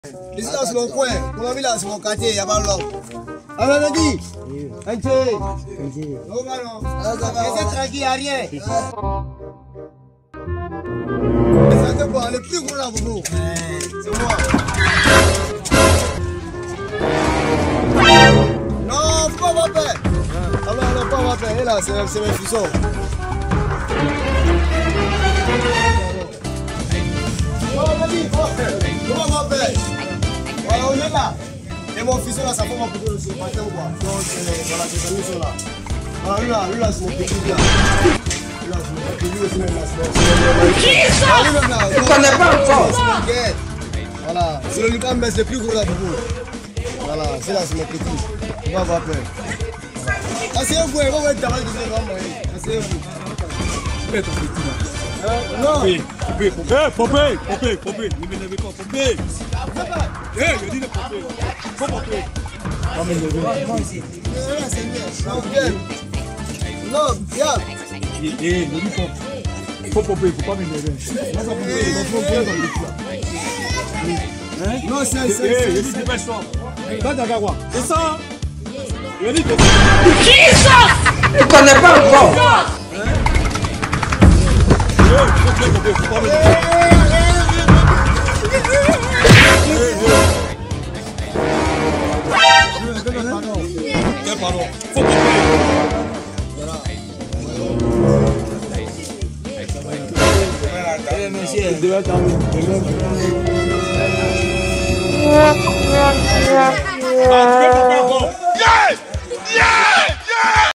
Ici là c'est mon coin, comment là c'est mon quartier, il n'y a pas l'homme. Alors on dit, un thé. Non, non, c'est tranquille, il n'y a rien. C'est bon, le plus gros là pour vous. C'est moi. Non, pas ma paix. Alors, pas ma paix, et là, c'est mes frissons. Comment ma paix? Voilà, on est là. Et mon fils là, ça fait mon petit peu aussi. Donc, voilà, ces amis sont là. Voilà, lui là, c'est mon petit là. Lui là, c'est mon petit, lui aussi même là, c'est mon petit. Tu connais pas encore? Voilà, c'est le Lucas, mais c'est le plus gros là pour vous. Voilà, c'est là, c'est mon petit. On va avoir peur. Asseyez-vous, on va être travail de ce grand moyen. Asseyez-vous. Fais ton petit là. Non. Popé. Ne m'énervez pas, Popé. Je dis le Popé. Faut Popé. Non, mais non, viens. Ne dis pas. Faut Popé, faut pas m'énerver. Non, c'est dis pas ça. C'est ça. Qui est ça? Tu connais pas encore. Pardon. Faut